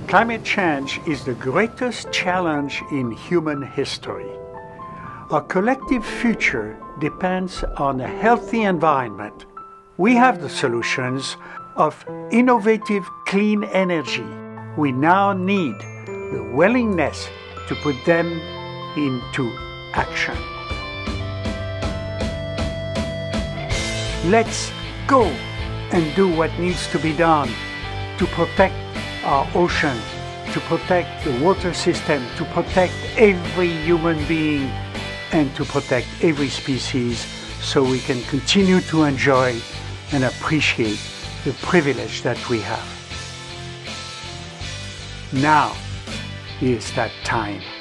Climate change is the greatest challenge in human history. Our collective future depends on a healthy environment. We have the solutions of innovative clean energy. We now need the willingness to put them into action. Let's go and do what needs to be done to protect our ocean, to protect the water system, to protect every human being, and to protect every species so we can continue to enjoy and appreciate the privilege that we have. Now is that time.